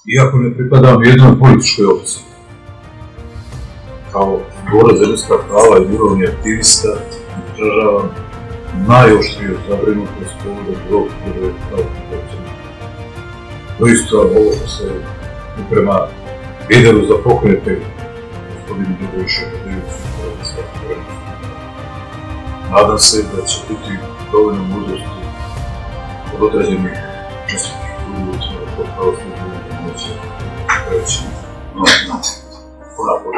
Iako ne pripadam jednoj političkoj opciji, kao borac za ljudska prava i mirovni aktivista izražavam najoštriju zabrinutost povodom zloupotrebe pravosudnog procesa. Doista ovo što se prema lideru za pokrete gospodinu Ljuboviću Radojeviću. Nadam se da će biti dovoljno mudrosti od određenih čestitih ljudi od pravosudnog moći reći.